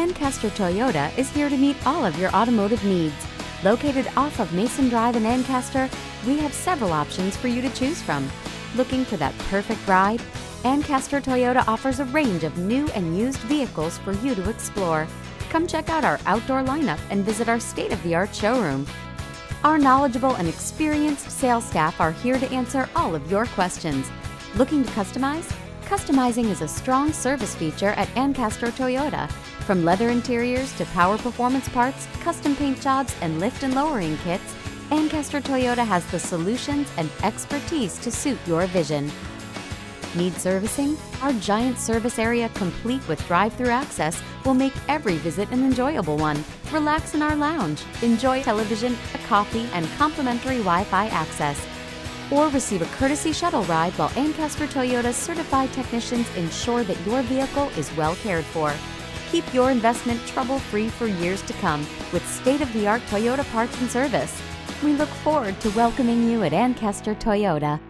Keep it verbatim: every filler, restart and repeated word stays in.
Ancaster Toyota is here to meet all of your automotive needs. Located off of Mason Drive in Ancaster, we have several options for you to choose from. Looking for that perfect ride? Ancaster Toyota offers a range of new and used vehicles for you to explore. Come check out our outdoor lineup and visit our state-of-the-art showroom. Our knowledgeable and experienced sales staff are here to answer all of your questions. Looking to customize? Customizing is a strong service feature at Ancaster Toyota. From leather interiors to power performance parts, custom paint jobs, and lift and lowering kits, Ancaster Toyota has the solutions and expertise to suit your vision. Need servicing? Our giant service area, complete with drive-through access, will make every visit an enjoyable one. Relax in our lounge, enjoy television, a coffee, and complimentary Wi-Fi access. Or receive a courtesy shuttle ride while Ancaster Toyota's certified technicians ensure that your vehicle is well cared for. Keep your investment trouble-free for years to come with state-of-the-art Toyota parts and service. We look forward to welcoming you at Ancaster Toyota.